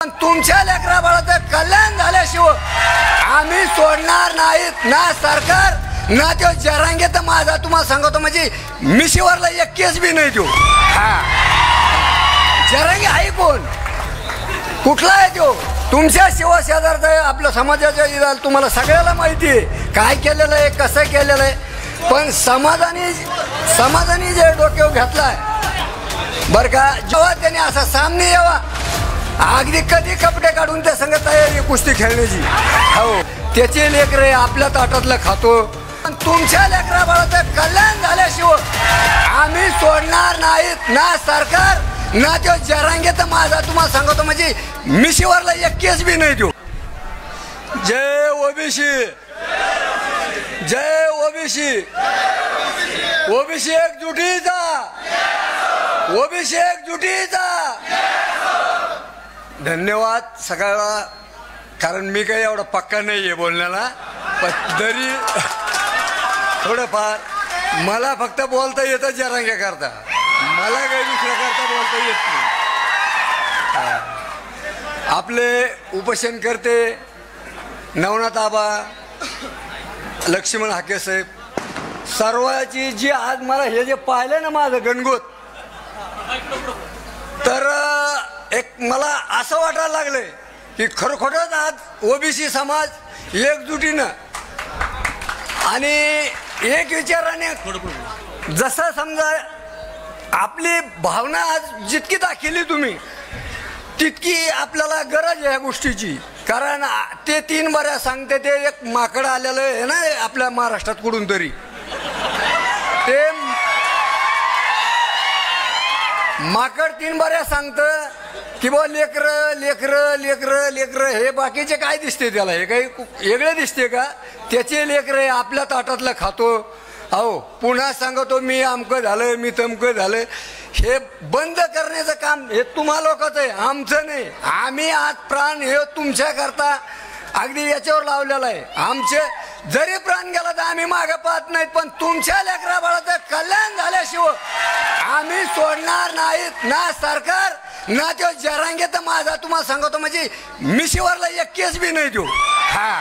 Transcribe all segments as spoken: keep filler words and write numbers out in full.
तुमच्या लेकरा बाळाचं कल्याण झाल्याशिवाय आम्ही सोडणार नाहीत ना सरकार ना तो जरांगे. तर माझा तुम्हाला सांगतो म्हणजे मिशीवरला एक केस बी नाही तो. हा जरांगे आहे कोण, कुठला आहे तो? तुमच्या शिवा शेजारचा आहे, आपल्या समाजाच्या इथं तुम्हाला सगळ्याला माहिती आहे काय केलेलं आहे, कसं केलेलं आहे. पण समाजाने समाजाने जे डोक्यावर घेतलाय बरं का, जेव्हा त्याने असा सामने यावा अगदी कधी कपडे काढून त्या संग तयारी कुस्ती खेळण्याची. हो त्याचे लेकरे आपल्या ताटातलं खातो. पण तुमच्या लेकरा बाळाचं कल्याण झाल्याशिवाय आम्ही सोडणार नाहीत ना सरकार ना तो जरांगे. तर माझा तुम्हाला सांगतो म्हणजे मिशीवरला एक केस बी नाही तो. जय ओबीसी, जय ओबीसी, ओबीसी एकजुटीचा, ओबीसी एकजुटीचा. धन्यवाद सगळ्याला. कारण मी काही एवढा पक्का नाही आहे बोलण्याला, पण तरी थोडंफार मला फक्त बोलता येतं जरांगे करता, मला काही दुसऱ्या करता बोलता येत नाही. आपले उपोषण करते नवनाथ आबा, लक्ष्मण हाके साहेब, सर्वांची जी आज मला हे जे पाहिलं ना माझं गणगोत, तर एक मला असं वाटायला लागलंय की खरोखरच आज ओबीसी समाज एकजुटीनं आणि एक विचाराने जसं समजा आपली भावना आज जितकी दाखवली तुम्ही तितकी आपल्याला गरज आहे ह्या गोष्टीची. कारण ते तीन बऱ्या सांगते ते एक माकड आलेलं आहे ना आपल्या महाराष्ट्रात कुठून तरी, ते माकड तीन बऱ्या सांगतं की बा लेकर लेकर लेकर लेकर. हे बाकीचे काय दिसते त्याला, हे काही वेगळे दिसते का? त्याचे लेकर आपल्या ताटातलं खातो. अहो पुन्हा सांगतो मी अमकं झालं मी तमकं झालं. हे बंद करण्याचं काम हे तुम्हा लोकांचं आहे, आमचं नाही. आम्ही आज प्राण हे तुमच्या करता अगदी याच्यावर लावलेलं आहे. आमचे जरी प्राण गेला तर आम्ही मागे पाहत नाहीत. पण तुमच्या लेकरा बाळाचं कल्याण झाल्याशिवाय आम्ही सोडणार नाहीत ना सरकार ना तो जरांगे. तर माझा तुम्हाला सांगतो म्हणजे मिशीवरला एक केस बी नाही तो. हा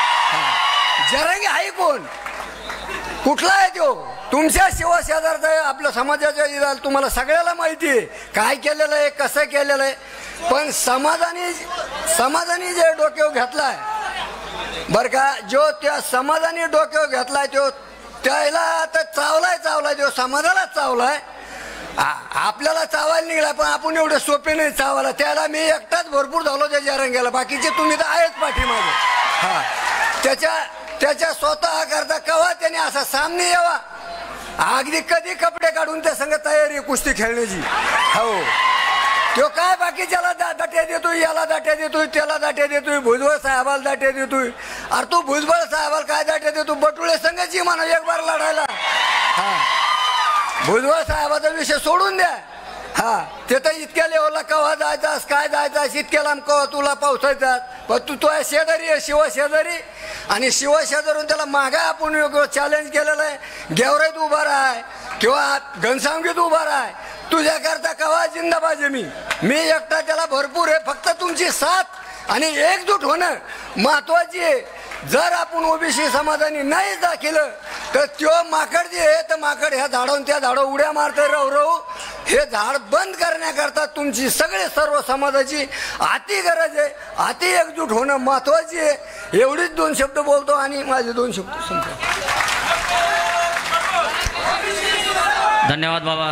जरांगे आहे कोण, कुठला आहे तो? तुमच्या शिवा शेजारचा आहे, आपल्या समाजाच्या इथं तुम्हाला सगळ्याला माहिती आहे काय केलेलं आहे, कसं केलेलं आहे. पण समाजाने समाजाने जे डोक्यावर घेतलाय बरं का, जो त्या समाजाने डोक्यावर घेतलाय तो त्याला तर चावलाय चावलाय तो समाजालाच चावलाय. आपल्याला चावायला निघाला पण आपण एवढे सोपे नाही चावायला. त्याला मी एकटाच भरपूर झालो त्या जरांगेला, बाकीचे तुम्ही तर आहेच पाठीमागे. हा त्याच्या त्याच्या स्वतः करता कवा त्याने असा सामने यावा अगदी कधी कपडे काढून त्या संग तयारी कुस्ती खेळण्याची. हो तो काय बाकीच्याला दाट्या देतोय, याला दाट्या देतोय, त्याला दाट्या देतोय, भुजबळ साहेबाला दाट्या देतोय. अरे तू भुजबळ साहेबाला काय दाट्या देतो? बटुळे संघाची म्हणा एक बार लढायला. हा भुजबळ साहेबाचा विषय सोडून द्या. हा ते तर इतक्या लेवलला कवा जायचास काय जायचास इतक्या लांब कवा तुला पावसायचा. पण तू तो शेजारी आहे शिवा शेजारी, आणि शिवा शेजारून त्याला मागा आपण चॅलेंज केलेलं आहे. गेवराईत उभा राहाय किंवा घनसावंगीत उभा राहाय, तुझ्या करता कवा जिंदाबाजी. मी मी एकटा त्याला भरपूर आहे. फक्त तुमची साथ आणि एकजूट होणं महत्वाची आहे. जर आपण ओबीसी समाजाने नाही दाखिलं तर त्यो माकड जे आहे तर माकड ह्या झाडावरून त्या झाडावर उड्या मारतंय राहू राहू. हे झाड बंद करण्याकरता तुमची सगळे सर्व समाजाची अति गरज आहे, अति एकजूट होणं महत्वाची आहे. एवढीच दोन शब्द बोलतो आणि माझे दोन शब्द संपतो. धन्यवाद बाबा.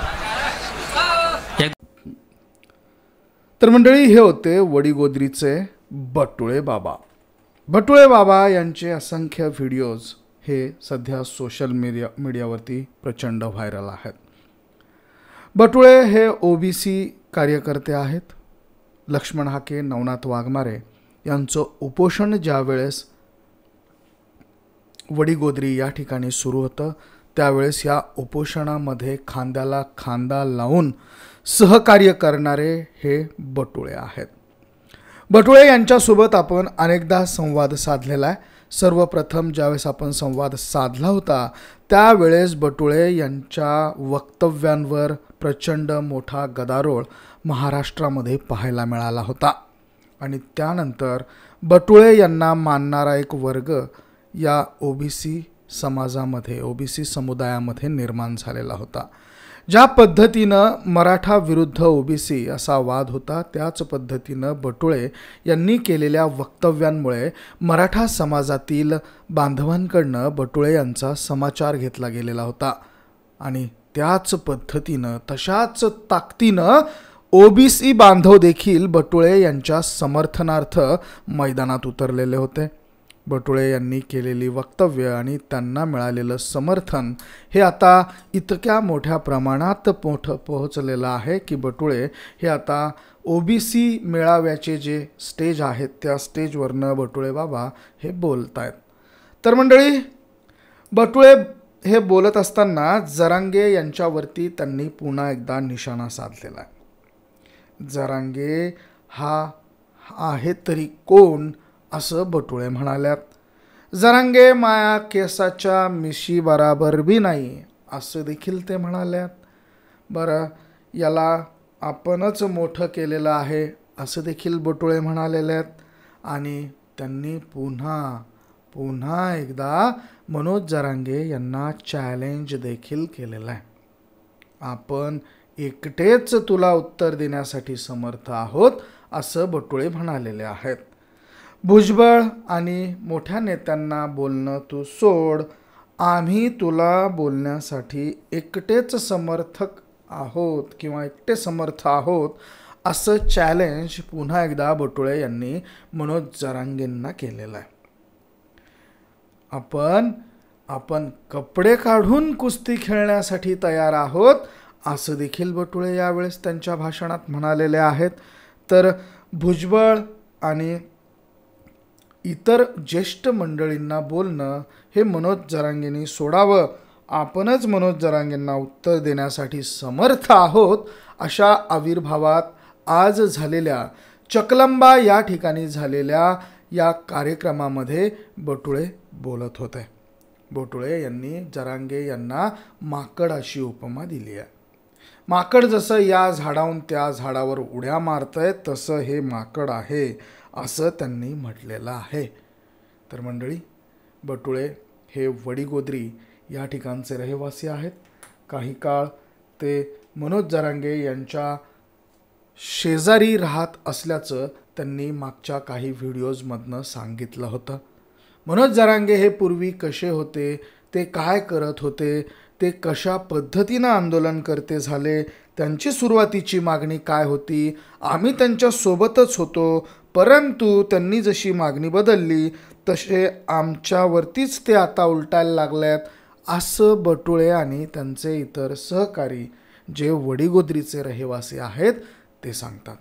तर मंडळी हे होते वडीगोद्रीचे बटुळे बाबा. बटुळे बाबा यांचे असंख्य व्हिडिओज हे सध्या सोशल मीडिया मीडियावरती प्रचंड व्हायरल आहेत. बटुळे हे ओबीसी कार्यकर्ते आहेत. लक्ष्मण हाके, नवनाथ वाघमारे यांचं उपोषण ज्यावेळेस वडीगोद्री या ठिकाणी सुरू होतं त्यावेळेस या उपोषणामध्ये खांद्याला खांदा लावून सहकार्य करणारे हे बटुळे आहेत. बटुळे यांच्यासोबत आपण अनेकदा संवाद साधलेला आहे. सर्वप्रथम ज्यावेळेस आपण संवाद साधला होता त्यावेळेस बटुळे यांच्या वक्तव्यांवर प्रचंड मोठा गदारोळ महाराष्ट्रामध्ये पाहायला मिळाला होता. आणि त्यानंतर बटुळे यांना मानणारा एक वर्ग या ओबीसी समाजामध्ये ओबीसी समुदायामध्ये निर्माण झालेला होता. ज्या पद्धतीनं मराठा विरुद्ध ओबीसी असा वाद होता, त्याच पद्धतीनं बटुळे यांनी केलेल्या वक्तव्यांमुळे मराठा समाजातील बांधवांकडनं बटुळे यांचा समाचार घेतला गेलेला होता आणि त्याच पद्धतीनं तशाच ताकदीनं ओबीसी बांधव देखील बटुळे यांच्या समर्थनार्थ मैदानात उतरलेले होते. बटुळे यांनी केलेली वक्तव्य आणि त्यांना मिळालेलं समर्थन हे आता इतक्या मोठ्या प्रमाणात मोठं पोहोचलेलं आहे की बटुळे हे आता ओबीसी मेळाव्याचे जे स्टेज आहेत त्या स्टेजवरनं बटुळे बाबा हे बोलत आहेत. तर मंडळी, बटुळे हे बोलत असताना जरांगे यांच्यावरती त्यांनी पुन्हा एकदा निशाणा साधलेला आहे. जरांगे हा आहे तरी कोण असं बटुळे म्हणाल्यात. जरांगे माया केसाच्या मिशी बराबर बी नाही असं देखील ते म्हणाल्यात. बरं, याला आपणच मोठं केलेलं आहे असं देखील बटुळे म्हणालेले आहेत. आणि त्यांनी पुन्हा पुन्हा एकदा मनोज जरांगे यांना चॅलेंज देखील केलेलं आहे. आपण एकटेच तुला उत्तर देण्यासाठी समर्थ आहोत असं बटुळे म्हणालेले आहेत. भुजबळ आणि मोठ्या नेत्यांना बोलणं तू सोड, आम्ही तुला बोलण्यासाठी एकटेच समर्थक आहोत किंवा एकटे समर्थ आहोत असं चॅलेंज पुन्हा एकदा बटुळे यांनी मनोज जरांगेंना केलेलं आहे. आपण आपण कपडे काढून कुस्ती खेळण्यासाठी तयार आहोत असं देखील बटुळे यावेळेस त्यांच्या भाषणात म्हणालेले आहेत. तर भुजबळ आणि इतर ज्येष्ठ मंडळींना बोलणं हे मनोज जरांगेंनी सोडावं, आपणच मनोज जरांगेंना उत्तर देण्यासाठी समर्थ आहोत अशा आविर्भावात आज झालेल्या चकलंबा या ठिकाणी झालेल्या या कार्यक्रमामध्ये बटुळे बोलत होते. बटुळे यांनी जरांगे यांना माकड अशी उपमा दिली आहे. माकड जसं या झाडाहून त्या झाडावर उड्या मारतंय तसं हे माकड आहे असं त्यांनी म्हटलेलं आहे. तर मंडळी, बटुळे हे वडीगोद्री या ठिकाणचे रहिवासी आहेत. काही काळ ते मनोज जरांगे यांच्या शेजारी राहत असल्याचं त्यांनी मागच्या काही व्हिडिओजमधनं सांगितलं होतं. मनोज जरांगे हे पूर्वी कसे होते, ते काय करत होते, ते कशा पद्धतीनं आंदोलनकर्ते झाले, त्यांची सुरुवातीची मागणी काय होती, आम्ही त्यांच्यासोबतच होतो, परंतु त्यांनी जशी मागणी बदलली तसे आमच्यावरतीच ते आता उलटायला लागल्यात असं बटुळे आणि त्यांचे इतर सहकारी जे वडीगोद्रीचे रहिवासी आहेत ते सांगतात.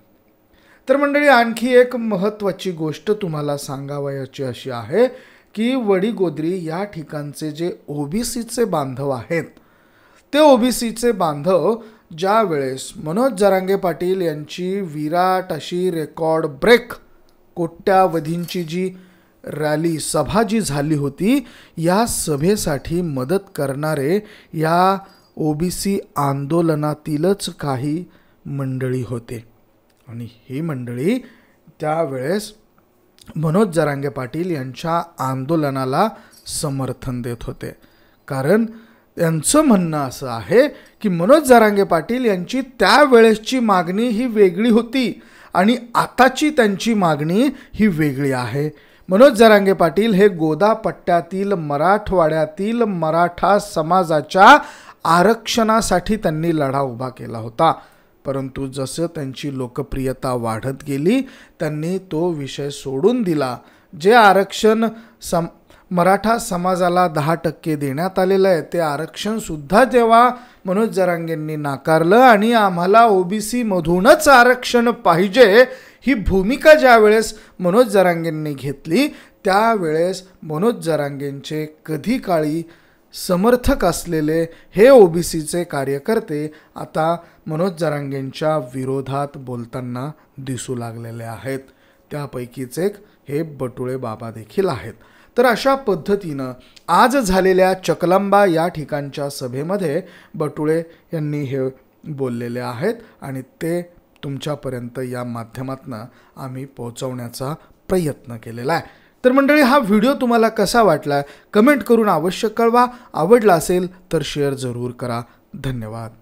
तर मंडळी, आणखी एक महत्त्वाची गोष्ट तुम्हाला सांगावयाची अशी आहे की वडीगोद्री या ठिकाणचे जे ओबीसीचे बांधव आहेत ते ओबीसीचे बांधव ज्या वेळेस मनोज जरांगे पाटील यांची विराट अशी रेकॉर्ड ब्रेक कोट्यावधींची जी रॅली सभा जी झाली होती, या सभेसाठी मदत करणारे या ओबीसी आंदोलनातीलच काही मंडळी होते आणि ही मंडळी त्यावेळेस मनोज जरांगे पाटील यांच्या आंदोलनाला समर्थन देत होते. कारण त्यांचं म्हणणं असं आहे की मनोज जरांगे पाटील यांची त्यावेळेसची मागणी ही वेगळी होती आणि आताची त्यांची मागणी ही वेगळी आहे. मनोज जरांगे पाटील हे गोदा पट्ट्यातील मराठवाड्यातील मराठा समाजाच्या आरक्षणासाठी त्यांनी लढा उभा केला होता. परंतु जसं त्यांची लोकप्रियता वाढत गेली त्यांनी तो विषय सोडून दिला. जे आरक्षण सम मराठा समाजाला दहा टक्के देण्यात आलेलं आहे ते आरक्षणसुद्धा जेव्हा मनोज जरांगेंनी नाकारलं आणि आम्हाला ओबीसीमधूनच आरक्षण पाहिजे ही भूमिका ज्यावेळेस मनोज जरांगेंनी घेतली त्यावेळेस मनोज जरांगेंचे कधी काळी समर्थक असलेले हे ओबीसीचे कार्यकर्ते आता मनोज जरांगेंच्या विरोधात बोलताना दिसू लागलेले आहेत. त्यापैकीच एक हे बटुळे बाबा देखील आहेत. तर अशा पद्धतीनं आज झालेल्या चकलंबा या ठिकाणच्या सभेमध्ये बटुळे यांनी हे बोललेले आहेत आणि ते तुमच्यापर्यंत या माध्यमातून आम्ही पोहोचवण्याचा प्रयत्न केलेला आहे. तर मंडळी, हा व्हिडिओ तुम्हाला कसा वाटला कमेंट करून अवश्य कळवा. आवडला असेल तर शेअर जरूर करा. धन्यवाद.